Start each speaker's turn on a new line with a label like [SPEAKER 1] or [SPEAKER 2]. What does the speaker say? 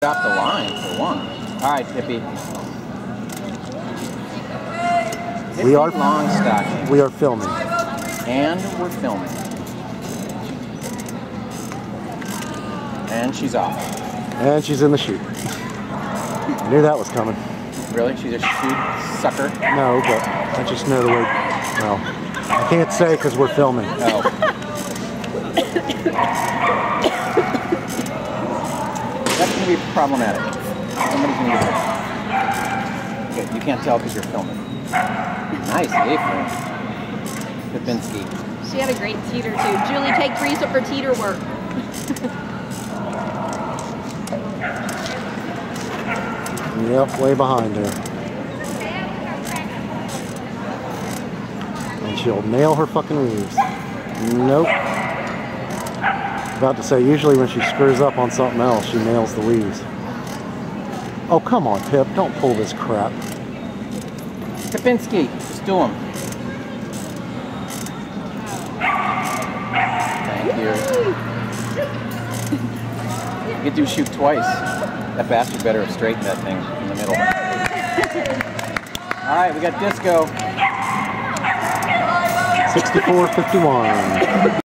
[SPEAKER 1] Got the line for one. All right, Tippy.
[SPEAKER 2] We are
[SPEAKER 1] long stocking.
[SPEAKER 2] We are filming.
[SPEAKER 1] And we're filming. And she's off.
[SPEAKER 2] And she's in the chute. Knew that was coming.
[SPEAKER 1] Really? She's a chute sucker?
[SPEAKER 2] No, but I just know the way. Well, I can't say because we're filming.
[SPEAKER 1] Oh. That's going to be problematic. Somebody's going to get hurt. Okay, you can't tell because you're filming. Nice apron. Kapinski.
[SPEAKER 3] She had a great teeter too. Julie, take Teresa for teeter work.
[SPEAKER 2] Yep, way behind her. And she'll nail her fucking weaves. Nope. About to say, usually when she screws up on something else, she nails the weaves. Oh, come on, Pip. Don't pull this crap.
[SPEAKER 1] Kapinski, just do him. Thank you. You get to shoot twice. That bastard better have straightened that thing in the middle. All right, we got disco.
[SPEAKER 2] 64-51.